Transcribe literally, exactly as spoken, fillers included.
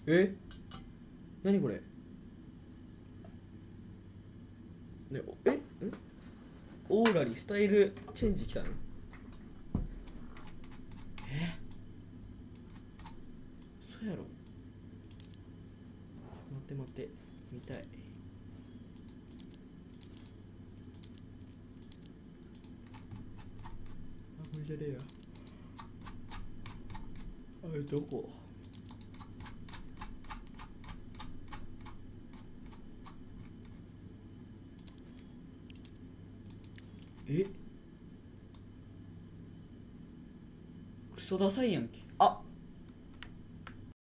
え何これねええオーラリスタイルチェンジ来たのえそうやろ待って待って見たいあこれじゃねえやあれどこえクソダサいやんけあ